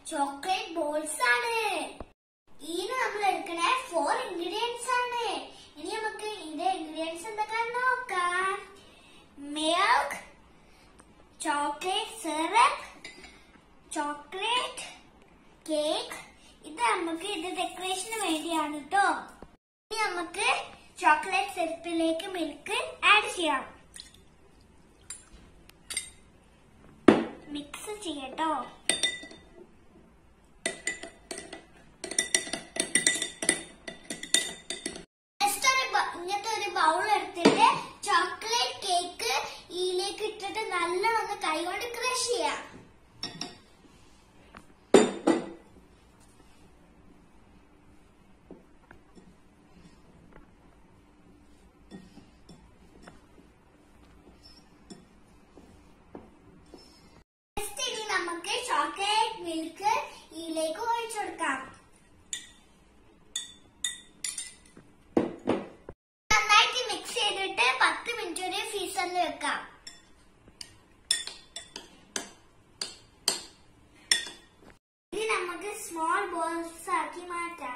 Chocolate balls ആണ്. ഇതിന് നമ്മൾ എടുക്കണ 4 ഇൻഗ്രീഡിയൻസ് ആണ്. ഇനി നമുക്ക് ഇതിന്റെ ഇൻഗ്രീഡിയൻസ് എന്തൊക്കെയാണെന്ന് നോക്കാം. Milk, chocolate syrup, chocolate cake. ഇത് നമുക്ക് ഡെക്കറേഷന് വേണ്ടിയാണ് കേട്ടോ. ഇനി നമുക്ക് ചോക്ലേറ്റ് സിറപ്പിലേക്ക് മിൽക്ക് ആഡ് ചെയ്യാം. മിക്സ് ചെയ്യട്ടോ. ഇങ്ങനത്തെ ഒരു ബൗൾ എടുത്തിട്ട് ചോക്ലേറ്റ് കേക്ക് ഇതിലേക്ക് ഇട്ടിട്ട് നല്ലോണം കൈകൊണ്ട് ക്രഷ് ചെയ്യാം. ഇനി നമുക്ക് ചോക്ലേറ്റ് മിൽക്ക് ഇതിലേക്ക് ഒഴിച്ചു കൊടുക്കാം. നന്നായിട്ട് മിക്സ് ചെയ്തിട്ട് 10 മിനിറ്റ് വരെ ഫ്രീസറിൽ വെക്കാം. ഇനി നമുക്ക് സ്മോൾ ബോൾസ് ആക്കി മാറ്റാം.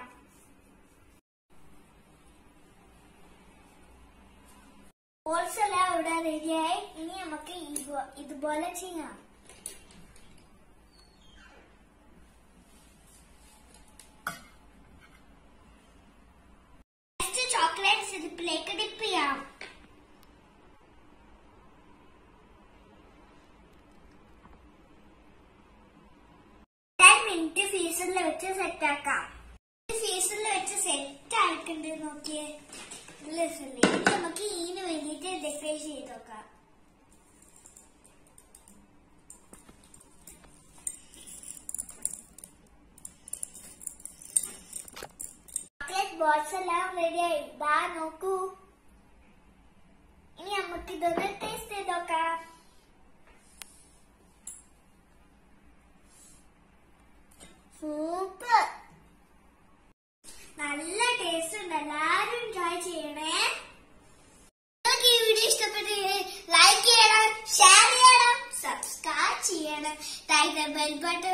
ബോൾസ് എല്ലാം ഇവിടെ റെഡിയായി. ഇനി നമുക്ക് ഇതുപോലെ ചെയ്യാം. ചോക്ലേറ്റ് സിറപ്പിലേക്ക് ഡിപ്പ് ചെയ്യാം. മിനിറ്റ് ഫ്രീസറിൽ വെച്ച് സെറ്റ് ആക്കാം. ഫ്രീസറിൽ വെച്ച് സെറ്റ് ആയിട്ടുണ്ട്. നോക്കിയേ, നമുക്ക് ഇതിന് വേണ്ടിയിട്ട് ഡെക്കറേറ്റ് ചെയ്ത് നോക്കാം. ചോക്ലേറ്റ് ബോൾസ് എല്ലാം റെഡിയായി. ഇതാ നോക്കൂ. ഇനി നമുക്ക് ഇതൊന്ന് ടേസ്റ്റ് ചെയ്ത് നോക്കാം. സൂപ്പർ, നല്ല ടേസ്റ്റ് ഉണ്ട്. എല്ലാരും എൻജോയ് ചെയ്യണേ. നിങ്ങൾക്ക് ഈ വീഡിയോ ഇഷ്ടപ്പെട്ടെങ്കിൽ ലൈക്ക് ചെയ്യണം, ഷെയർ ചെയ്യണം, സബ്സ്ക്രൈബ് ചെയ്യണം, ബെൽ ബട്ടൺ